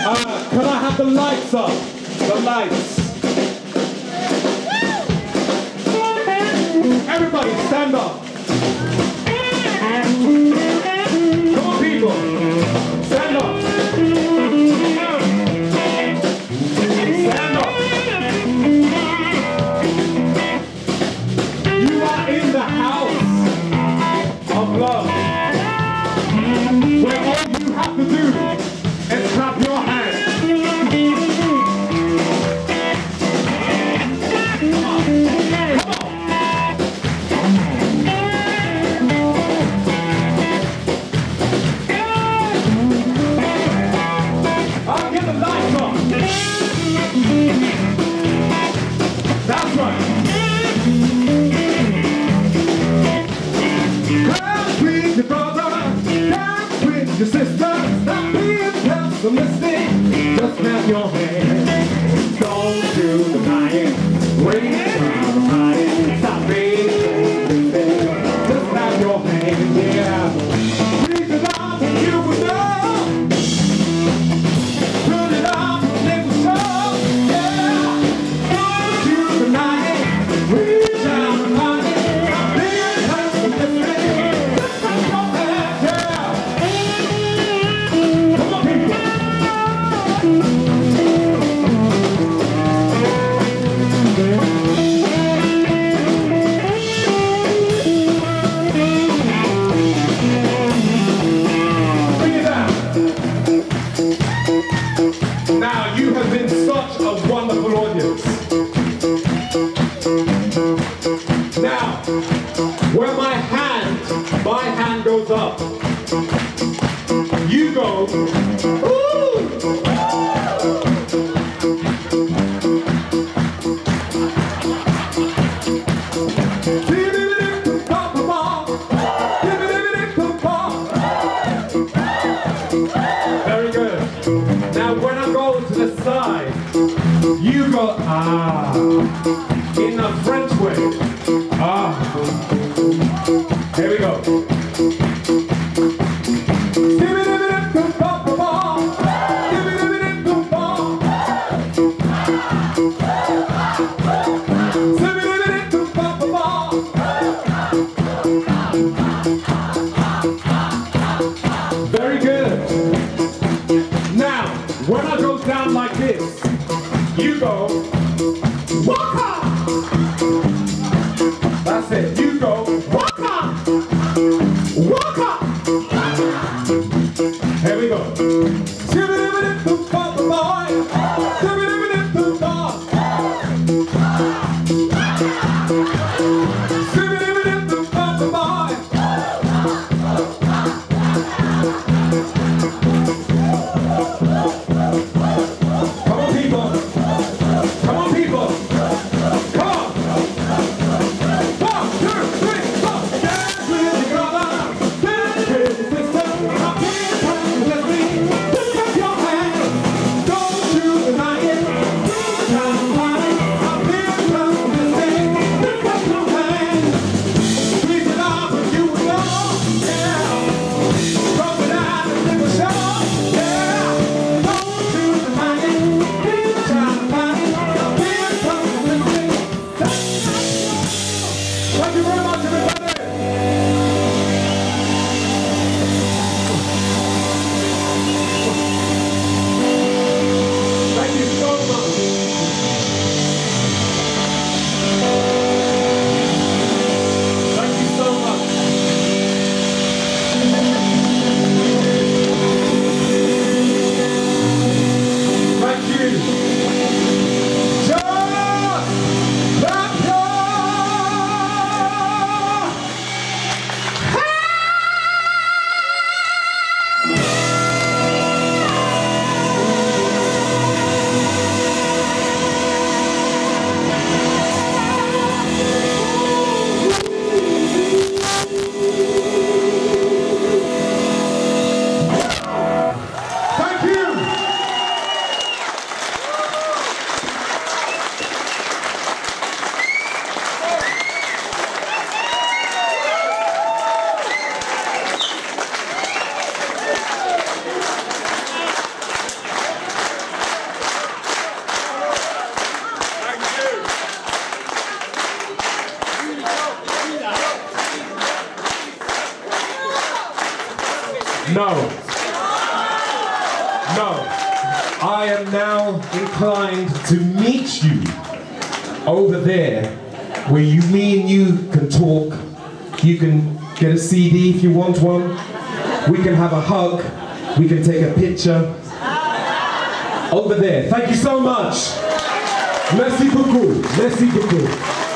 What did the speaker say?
Can I have the lights up? The lights. Everybody stand up. Come on, people. Stand up. Stand up. You are in the house of love, where all you have to do is clap your hands. Come on. I'll get the lights on. That's right. Dance with your brother, dance with your sister. Stop being pessimistic, just snap your hands. Don't do the lying, wait for the lying. Stop being pessimistic, just snap your hands, yeah. Reach it up and you will know. Turn it up and it will show, yeah. Don't do the lying, reach out and lying. Stop being pessimistic, just snap your hands, yeah. Come on, people. Bring it down. Now, you have been such a wonderful audience. Now, where my hand goes up, you go, ooh! Very good. Now when I go to the side, you go ah in a French way. Ah. Here we go. Very good. Now, when I go down like this, you go waka. That's it. You go waka, waka. Here we go. No. No. I am now inclined to meet you over there, where me and you can talk. You can get a CD if you want one. We can have a hug. We can take a picture. Over there. Thank you so much. Merci beaucoup. Merci beaucoup.